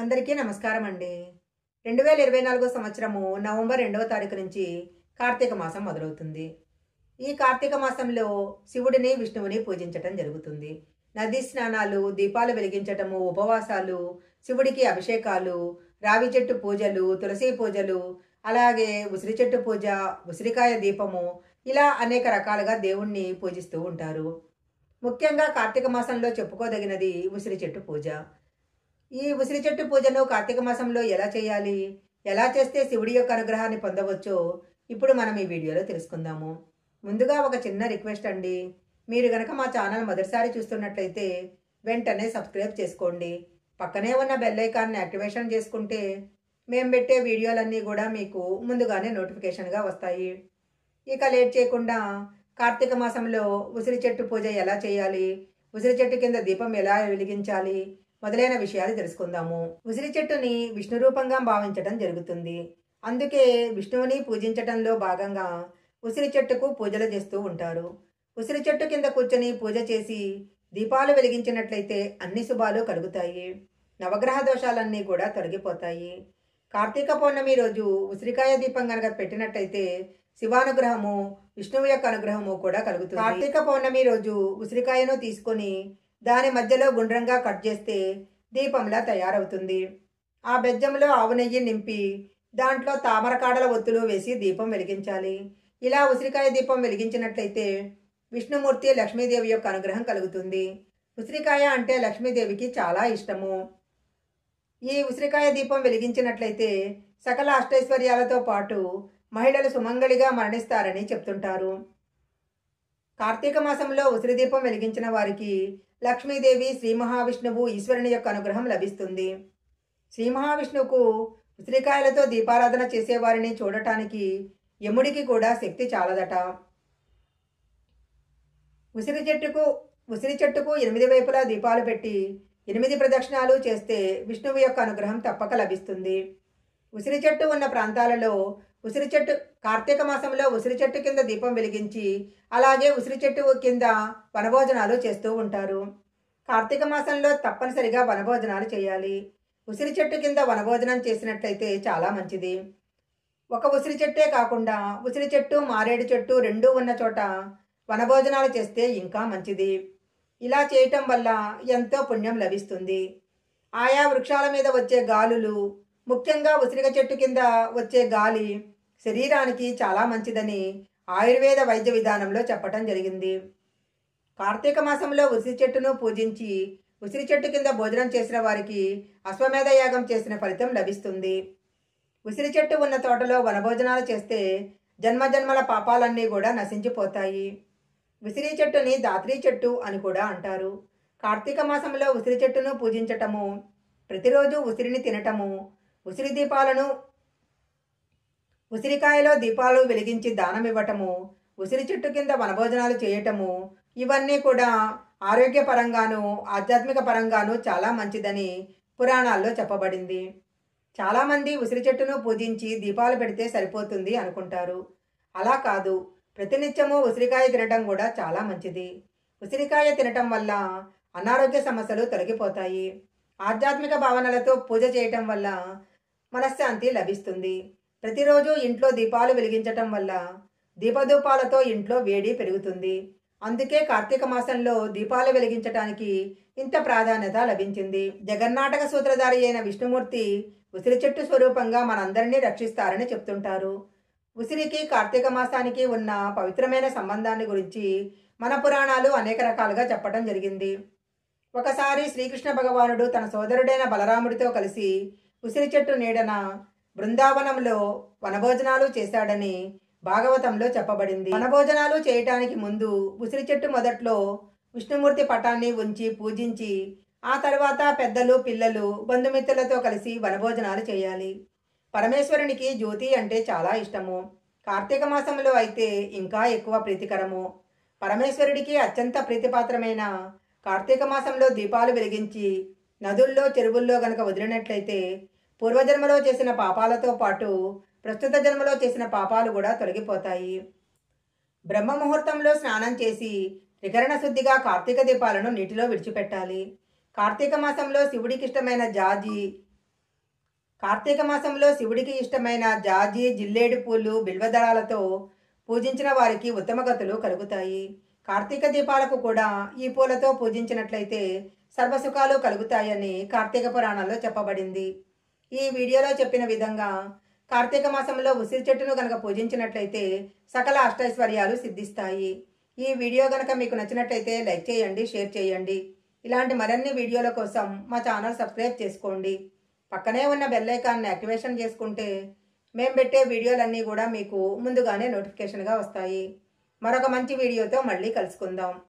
అందరికీ నమస్కారం అండి. 2024 సంవత్సరము నవంబర్ 2వ తారీఖు నుంచి కార్తీక మాసం మొదలవుతుంది. ఈ కార్తీక మాసంలో శివుడిని, విష్ణువుని పూజించటం జరుగుతుంది. నదీ స్నానాలు, దీపాలు వెలిగించటము, ఉపవాసాలు, శివుడికి అభిషేకాలు, రావి చెట్టు పూజలు, తులసి పూజలు, అలాగే ఉసిరి చెట్టు పూజ, ఉసిరికాయ దీపము, ఇలా అనేక రకాలుగా దేవుణ్ణి పూజిస్తూ ఉంటారు. ముఖ్యంగా కార్తీక మాసంలో చెప్పుకోదగినది ఉసిరి చెట్టు పూజ. ఈ ఉసిరి చెట్టు పూజను కార్తీక మాసంలో ఎలా చేయాలి, ఎలా చేస్తే శివుడి యొక్క అనుగ్రహాన్ని పొందవచ్చో ఇప్పుడు మనం ఈ వీడియోలో తెలుసుకుందాము. ముందుగా ఒక చిన్న రిక్వెస్ట్ అండి. మీరు గనక మా ఛానల్ మొదటిసారి చూస్తున్నట్లయితే వెంటనే సబ్స్క్రైబ్ చేసుకోండి. పక్కనే ఉన్న బెల్ ఐకాన్ని యాక్టివేషన్ చేసుకుంటే మేము పెట్టే వీడియోలన్నీ కూడా మీకు ముందుగానే నోటిఫికేషన్గా వస్తాయి. ఇక లేట్ చేయకుండా కార్తీక మాసంలో ఉసిరి చెట్టు పూజ ఎలా చేయాలి, ఉసిరి చెట్టు కింద దీపం ఎలా వెలిగించాలి మొదలైన విషయాలు తెలుసుకుందాము. ఉసిరి చెట్టుని విష్ణు రూపంగా భావించడం జరుగుతుంది. అందుకే విష్ణువుని పూజించటంలో భాగంగా ఉసిరి చెట్టుకు పూజలు చేస్తూ ఉంటారు. ఉసిరి చెట్టు కింద కూర్చొని పూజ చేసి దీపాలు వెలిగించినట్లయితే అన్ని శుభాలు కలుగుతాయి. నవగ్రహ దోషాలన్నీ కూడా తొలగిపోతాయి. కార్తీక పౌర్ణమి రోజు ఉసిరికాయ దీపం కనుక పెట్టినట్లయితే శివానుగ్రహము, విష్ణువు యొక్క అనుగ్రహము కూడా కలుగుతుంది. కార్తీక పౌర్ణమి రోజు ఉసిరికాయను తీసుకొని దాని మధ్యలో గుండ్రంగా కట్ చేస్తే దీపంలా తయారవుతుంది. ఆ బెజ్జంలో ఆవు నెయ్యి నింపి దాంట్లో తామరకాడల ఒత్తులు వేసి దీపం వెలిగించాలి. ఇలా ఉసిరికాయ దీపం వెలిగించినట్లయితే విష్ణుమూర్తి, లక్ష్మీదేవి యొక్క అనుగ్రహం కలుగుతుంది. ఉసిరికాయ అంటే లక్ష్మీదేవికి చాలా ఇష్టము. ఈ ఉసిరికాయ దీపం వెలిగించినట్లయితే సకల అష్టైశ్వర్యాలతో పాటు మహిళలు సుమంగళిగా మరణిస్తారని చెప్తుంటారు. కార్తీక మాసంలో ఉసిరి దీపం వెలిగించిన వారికి లక్ష్మీదేవి, శ్రీ మహావిష్ణువు, ఈశ్వరుని యొక్క అనుగ్రహం లభిస్తుంది. శ్రీ మహావిష్ణువుకు ఉసిరికాయలతో దీపారాధన చేసేవారిని చూడటానికి యముడికి కూడా శక్తి చాలదట. ఉసిరి చెట్టుకు 8 వైపులా దీపాలు పెట్టి 8 ప్రదక్షిణాలు చేస్తే విష్ణువు యొక్క అనుగ్రహం తప్పక లభిస్తుంది. ఉసిరి చెట్టు ఉన్న ప్రాంతాలలో కార్తీక మాసంలో ఉసిరి చెట్టు కింద దీపం వెలిగించి అలాగే ఉసిరి చెట్టు కింద వనభోజనాలు చేస్తూ ఉంటారు. కార్తీక మాసంలో తప్పనిసరిగా వనభోజనాలు చేయాలి. ఉసిరి చెట్టు కింద వనభోజనం చేసినట్లయితే చాలా మంచిది. ఒక ఉసిరి చెట్టే కాకుండా ఉసిరి చెట్టు, మారేడు చెట్టు రెండూ ఉన్న చోట వనభోజనాలు చేస్తే ఇంకా మంచిది. ఇలా చేయటం వల్ల ఎంతో పుణ్యం లభిస్తుంది. ఆయా వృక్షాల మీద వచ్చే గాలులు, ముఖ్యంగా ఉసిరిక చెట్టు కింద వచ్చే గాలి శరీరానికి చాలా మంచిదని ఆయుర్వేద వైద్య విధానంలో చెప్పటం జరిగింది. కార్తీక మాసంలో ఉసిరి చెట్టును పూజించి ఉసిరి చెట్టు కింద భోజనం చేసిన వారికి అశ్వమేధ యాగం చేసిన ఫలితం లభిస్తుంది. ఉసిరి చెట్టు ఉన్న తోటలో వనభోజనాలు చేస్తే జన్మజన్మల పాపాలన్నీ కూడా నశించిపోతాయి. ఉసిరి చెట్టుని దాత్రి చెట్టు అని కూడా అంటారు. కార్తీక మాసంలో ఉసిరి చెట్టును పూజించటము, ప్రతిరోజు ఉసిరిని తినటము, ఉసిరికాయలో దీపాలు వెలిగించి దానం ఇవ్వటము, ఉసిరి చెట్టు కింద వనభోజనాలు చేయటము, ఇవన్నీ కూడా ఆరోగ్యపరంగాను ఆధ్యాత్మిక పరంగాను చాలా మంచిదని పురాణాల్లో చెప్పబడింది. చాలామంది ఉసిరి చెట్టును పూజించి దీపాలు పెడితే సరిపోతుంది అనుకుంటారు. అలా కాదు, ప్రతినిత్యము ఉసిరికాయ తినటం కూడా చాలా మంచిది. ఉసిరికాయ తినటం వల్ల అనారోగ్య సమస్యలు తొలగిపోతాయి. ఆధ్యాత్మిక భావనలతో పూజ చేయటం వల్ల మనశ్శాంతి లభిస్తుంది. ప్రతిరోజు ఇంట్లో దీపాలు వెలిగించటం వల్ల దీపధూపాలతో ఇంట్లో వేడి పెరుగుతుంది. అందుకే కార్తీక మాసంలో దీపాలు వెలిగించటానికి ఇంత ప్రాధాన్యత లభించింది. జగన్నాటక సూత్రధారి అయిన విష్ణుమూర్తి ఉసిరి చెట్టు స్వరూపంగా మనందరినీ రక్షిస్తారని చెప్తుంటారు. ఉసిరికి కార్తీక మాసానికి ఉన్న పవిత్రమైన సంబంధాన్ని గురించి మన పురాణాలు అనేక రకాలుగా చెప్పడం జరిగింది. ఒకసారి శ్రీకృష్ణ భగవానుడు తన సోదరుడైన బలరాముడితో కలిసి ఉసిరి చెట్టు నీడన బృందావనంలో వనభోజనాలు చేశాడని భాగవతంలో చెప్పబడింది. వనభోజనాలు చేయటానికి ముందు ఉసిరి చెట్టు మొదట్లో విష్ణుమూర్తి పటాన్ని ఉంచి పూజించి ఆ తర్వాత పెద్దలు, పిల్లలు, బంధుమిత్రులతో కలిసి వనభోజనాలు చేయాలి. పరమేశ్వరునికి జ్యోతి అంటే చాలా ఇష్టము. కార్తీక మాసంలో అయితే ఇంకా ఎక్కువ ప్రీతికరము. పరమేశ్వరుడికి అత్యంత ప్రీతిపాత్రమైన కార్తీక మాసంలో దీపాలు వెలిగించి నదుల్లో, చెరువుల్లో గనక వదిలినట్లయితే పూర్వజన్మలో చేసిన పాపాలతో పాటు ప్రస్తుత జన్మలో చేసిన పాపాలు కూడా తొలగిపోతాయి. బ్రహ్మ ముహూర్తంలో స్నానం చేసి త్రికరణ శుద్ధిగా కార్తీక దీపాలను నీటిలో విడిచిపెట్టాలి. కార్తీక మాసంలో శివుడికి ఇష్టమైన జాజి, కార్తీక మాసంలో శివుడికి ఇష్టమైన జాజి, జిల్లేడు పూలు, బిల్వదళాలతో పూజించిన వారికి ఉత్తమ గతులు కలుగుతాయి. కార్తీక దీపాలకు కూడా ఈ పూలతో పూజించినట్లయితే సర్వసుఖాలు కలుగుతాయని కార్తీక పురాణంలో చెప్పబడింది. ఈ వీడియోలో చెప్పిన విధంగా కార్తీక మాసంలో ఉసిరి చెట్టును గనక పూజించినట్లయితే సకల అష్టైశ్వర్యాలు సిద్ధిస్తాయి. ఈ వీడియో గనక మీకు నచ్చినట్లయితే లైక్ చేయండి, షేర్ చేయండి. ఇలాంటి మరిన్ని వీడియోల కోసం మా ఛానల్ సబ్స్క్రైబ్ చేసుకోండి. పక్కనే ఉన్న బెల్ ఐకాన్ని యాక్టివేషన్ చేసుకుంటే మేము పెట్టే వీడియోలన్నీ కూడా మీకు ముందుగానే నోటిఫికేషన్గా వస్తాయి. మరొక మంచి వీడియోతో మళ్ళీ కలుసుకుందాం.